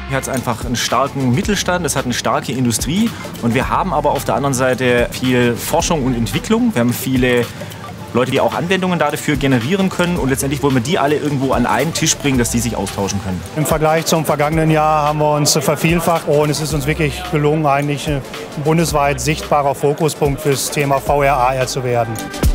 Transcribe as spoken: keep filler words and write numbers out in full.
Hier hat es einfach einen starken Mittelstand, es hat eine starke Industrie und wir haben aber auf der anderen Seite viel Forschung und Entwicklung. Wir haben viele Leute, die auch Anwendungen dafür generieren können und letztendlich wollen wir die alle irgendwo an einen Tisch bringen, dass die sich austauschen können. Im Vergleich zum vergangenen Jahr haben wir uns vervielfacht und es ist uns wirklich gelungen, eigentlich ein bundesweit sichtbarer Fokuspunkt für das Thema V R A R zu werden.